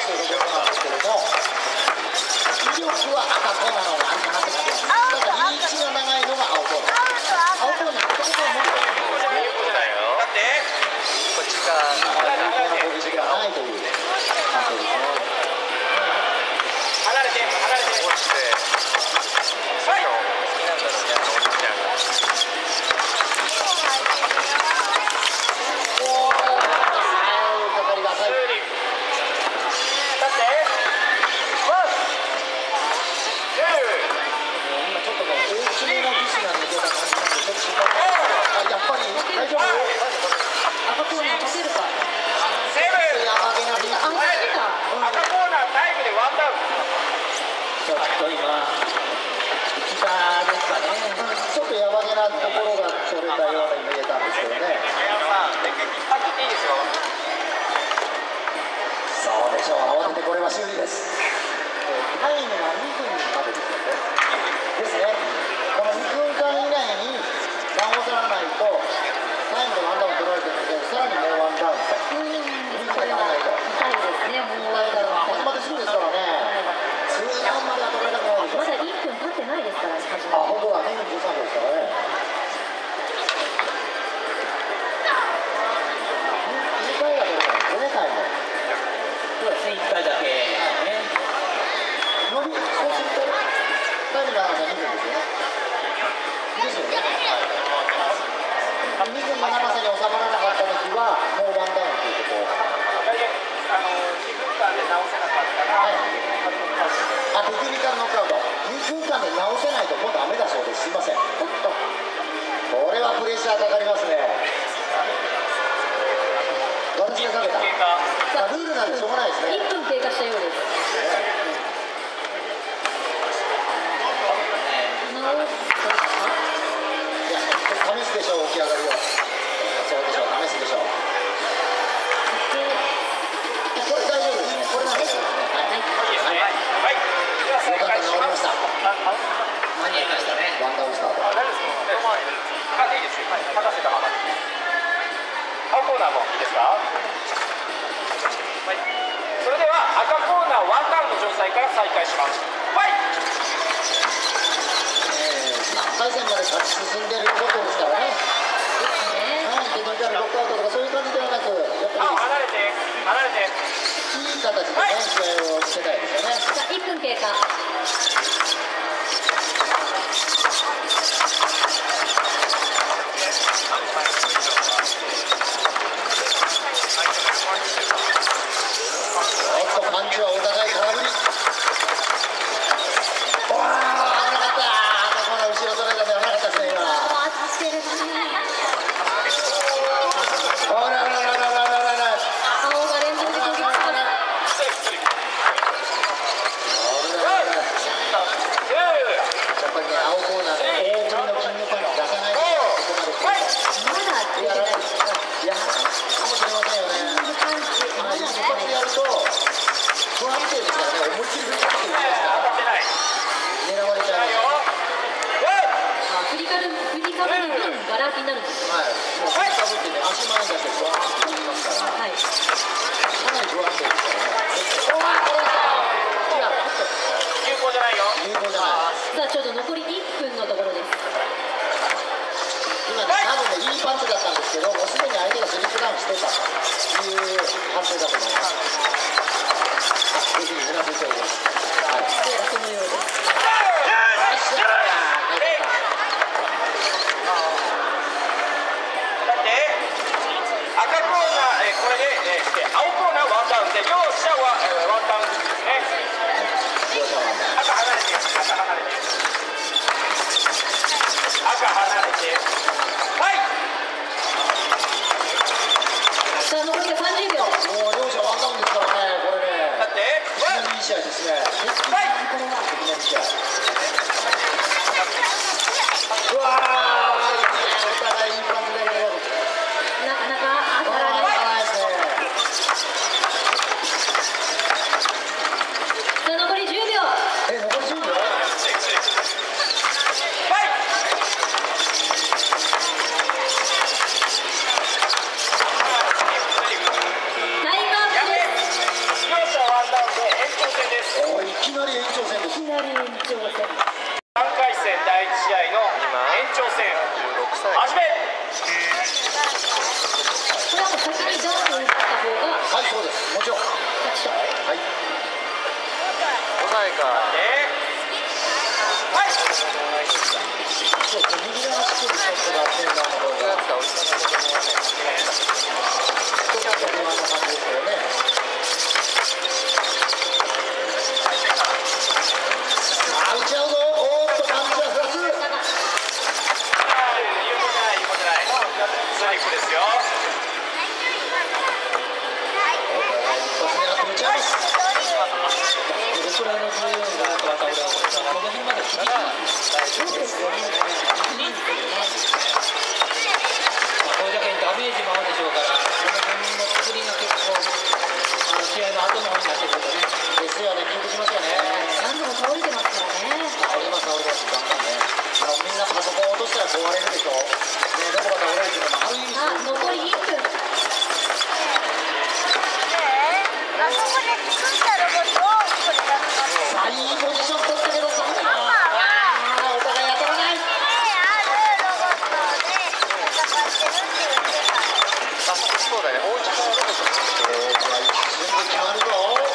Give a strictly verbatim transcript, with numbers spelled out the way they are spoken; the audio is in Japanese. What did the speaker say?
ということなんですけれども、威力は赤コーナーの方があるかなって感じです。ただリーチが長いのが青コーナー。青コーナーってことはもっとだってこっちがボリがないという感じですね。 離れて離れて落ちてはい好きなんだろうねあのお兄ちゃんがおおかかりが浅い。 だってワン今ちょっとね大きめのビスが抜けた感じなんでちょっと心配です。あ、やっぱり大丈夫？ 赤コーナー立てるか。 セブンやばげなビス。 あ、来た。 赤コーナータイムでワンダウンちょっと今膝ですかね。ちょっとやばげなところが取れたように見えたんですけどね。 さっきいいですよそうでしょう。慌ててこれは修理です。タイムがにふんまでですよね。ですね。このにふんかん以内に直さないとタイムでワンダウン取られてるので、さらにもうワンダウンと。 これは痛いですね。もうワンダウン。 始まってすぐですからね。ツーダウンまでは取られたくないでしょ。 まだいっぷん経ってないですから、始あ、 ま本当だ。にふんじゅうさんびょうですからね。にかいが取れないんですよね、タイム。 そうですね、いっかいだけね。 伸び、そうするとタイムがにふんですよね。ですよね。にふんの長さに収まらなかった時はもうワンダウンということ。 あのにふんかんで直せなかったら、 はい、あ、テクニカルノックアウト。にふんかんで直せないともうダメだそうです。すいません。おっと、これはプレッシャーかかりますね。私がかけた。まあ、ルールなんでしょうがないですね。 いっぷん経過したようです。直すか？ いや、試すでしょう、起き上がりを。そうでしょう、試すでしょう。これ大丈夫ですね。これなんですよね。はい。 はい、では再開します。 間に合いましたね。 ワンダウンスタート。 あ、大丈夫ですか？あ、いいですよ。はい、任せたまま。青コーナーもいいですか？はい。それでは赤コーナーワンダウンの状態から再開します。はい。 えー、さんかい戦まで勝ち進んでることですからね。はい、テクニカルノックアウトとかそういう感じではなく、やっぱあ、離れて、離れて。 りいい形でね、試合をしてたいですよね。 さあ、いっぷん経過。 おっと、パンチはお互い空振り。わあ、危なかった。この後ろ取られたんで危なかったですね、今。 ああ、助ければね。 あらららららららら。 青が連続で飛びますから。 やっぱりね、青コーナーで大きめの金のパンチ出さないとここまで来る。 まだ出てない。 いや、かもしれませんよね。まあ、一発やると不安定ですからね、思いっきり振りかけていきますから狙われちゃいます。 振りかぶ振りかぶる分ガラ空きになるんですよ。 はい、もう振りかぶってね、足前に出してふわーっていきますから、 はい。 かなり不安定ですからね。おー、これいや、 有効じゃないよ。 有効じゃない。 さあ、ちょうど残りいっぷんのところです。 今ね、多分ね、いいパンチだったんですけど、もうすでに相手がスリップダウンしてたという判定だと思います。あ、ぜひうなずいております。はい。 どうやらそのようです。 赤コーナー、えー、これで、えー、青コーナーワンダウンで、両者は、えー、ワンダウンですね。赤離れて、赤離れて。赤離れて。はい。 さあ、残りがさんじゅうびょう。 もう両者ワンダウンですからね、これね。 だって、 いきなりいい試合ですね。 はい。 いきなりいい試合。 前か。 ではいそうですね、右側作るショットがセンターの方がやつだ、俺の子供はね。 ちょっと不安な感じですよね。あー、打ち合うぞ。おーっと、パンチはふたつ。 言うことない言うことないストライクですよ。 一発目が打ち合います。 どれくらいの強いのがまた俺はこの辺まで厳しい。 そうですよね。いいですよね。 これだけダメージもあるでしょうから、この辺の作りが結構あの試合の後の方になってくるとね。 ですよね、緊張しますよね。 何度も倒れてますからね。 倒れます、倒れます、ガンガンね。あのみんなパソコン落としたら壊れるでしょ。ね、どこが倒れるっていうのもある意味あ、残りいっぷん。 あそこで作ったロボットをこれが使ってさあ、いいポジション取ったけどさ、 パパはお互い当たらない。 家にあるロボットで戦ってるっていう世界。 あ、そうだね、おうちのロボット。 えー、一瞬で決まるぞ。